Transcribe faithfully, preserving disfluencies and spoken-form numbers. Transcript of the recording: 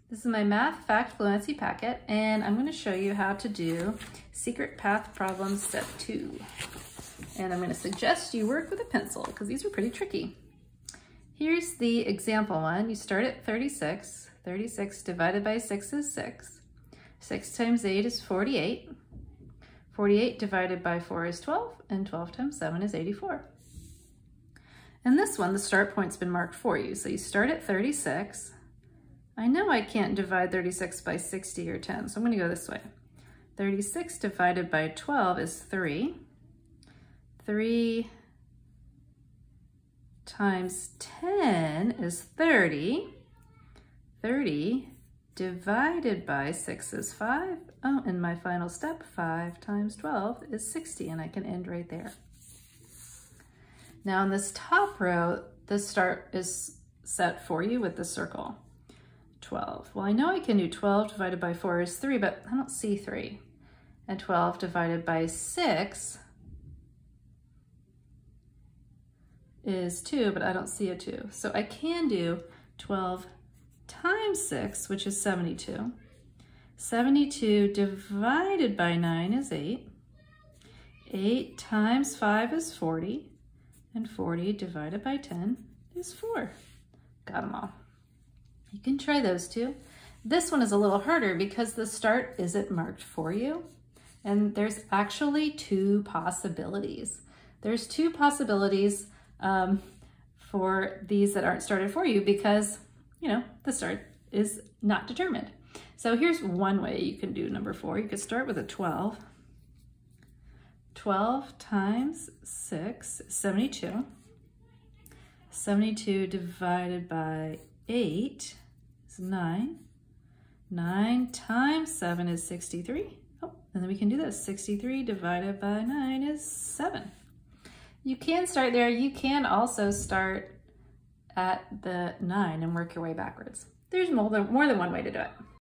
This is my Math Fact Fluency packet, and I'm going to show you how to do secret path problems step two. And I'm going to suggest you work with a pencil because these are pretty tricky. Here's the example one. You start at thirty-six. thirty-six divided by six is six. six times eight is forty-eight. forty-eight divided by four is twelve, and twelve times seven is eighty-four. In this one, the start point's been marked for you. So you start at thirty-six. I know I can't divide thirty-six by sixty or ten, so I'm gonna go this way. thirty-six divided by twelve is three. three times ten is thirty. thirty divided by six is five. Oh, and my final step, five times twelve is sixty, and I can end right there. Now in this top row, the start is set for you with the circle. twelve. Well, I know I can do twelve divided by four is three, but I don't see three. And twelve divided by six is two, but I don't see a two. So I can do twelve times six, which is seventy-two. seventy-two divided by nine is eight. eight times five is forty. And forty divided by ten is four. Got them all. You can try those two. This one is a little harder because the start isn't marked for you. And there's actually two possibilities. There's two possibilities um, for these that aren't started for you because, you know, the start is not determined. So here's one way you can do number four. You could start with a twelve. twelve times six, seventy-two. seventy-two divided by eight is nine. nine times seven is sixty-three. Oh, and then we can do this. sixty-three divided by nine is seven. You can start there. You can also start at the nine and work your way backwards. There's more than, more than one way to do it.